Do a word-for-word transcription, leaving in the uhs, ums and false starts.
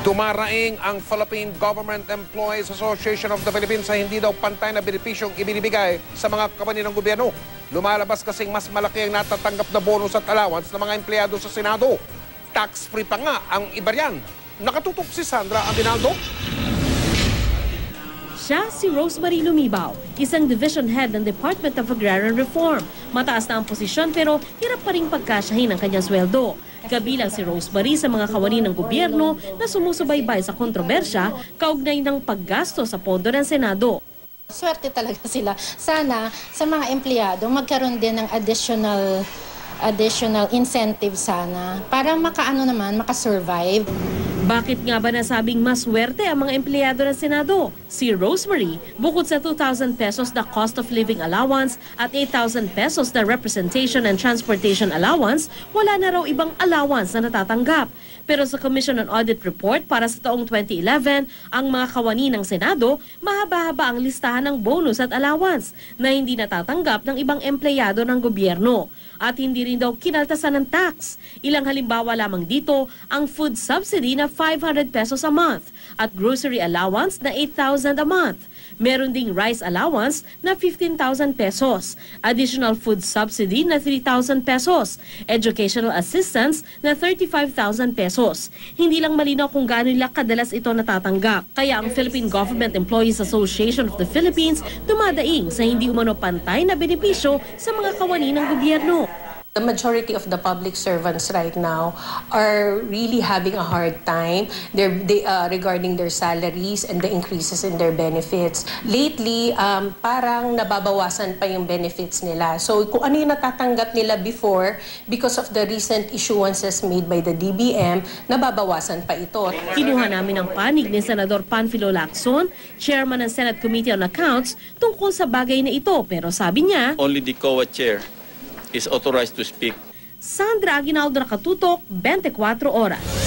Dumaraing ang Philippine Government Employees Association of the Philippines sa hindi daw pantay na benepisyong ibinibigay sa mga kawani ng gobyerno. Lumalabas kasing mas malaki ang natatanggap na bonus at allowance ng mga empleyado sa Senado. Tax-free pa nga ang iba riyan. Nakatutok si Sandra Aguinaldo. Siya si Rosemary Lumibaw, isang division head ng Department of Agrarian Reform. Mataas na ang posisyon pero hirap pa rin pagkasyahin ang kanyang sweldo. Kabilang si Rosemary sa mga kawani ng gobyerno na sumusubaybay sa kontrobersya kaugnay ng paggasto sa pondo ng Senado. Swerte talaga sila. Sana sa mga empleyado magkaroon din ng additional additional incentive sana para makaano naman, makasurvive. Bakit nga ba nasabing mas swerte ang mga empleyado ng Senado? Si Rosemary, bukod sa two thousand pesos na cost of living allowance at eight thousand pesos na representation and transportation allowance, wala na raw ibang allowance na natatanggap. Pero sa Commission on Audit Report para sa taong twenty eleven, ang mga kawani ng Senado, mahaba-haba ang listahan ng bonus at allowance na hindi natatanggap ng ibang empleyado ng gobyerno. At hindi rin daw kinaltasan ng tax. Ilang halimbawa lamang dito, ang food subsidy na five hundred pesos a month at grocery allowance na eight thousand a month. Meron ding rice allowance na fifteen thousand pesos, additional food subsidy na three thousand pesos, educational assistance na thirty-five thousand pesos. Hindi lang malinaw kung gaano nila kadalas ito natatanggap. Kaya ang Philippine Government Employees Association of the Philippines dumadaing sa hindi umano pantay na benepisyo sa mga kawani ng gobyerno. The majority of the public servants right now are really having a hard time They're, they, uh, regarding their salaries and the increases in their benefits. Lately, um, parang nababawasan pa yung benefits nila. So kung ano yung natatanggap nila before, because of the recent issuances made by the D B M, nababawasan pa ito. Kinuha namin ang panig ni Senador Panfilo Lacson, chairman ng Senate Committee on Accounts, tungkol sa bagay na ito. Pero sabi niya, only the C O A chair is authorized to speak. Sandra Aguinaldo, Nakatutok, twenty-four oras.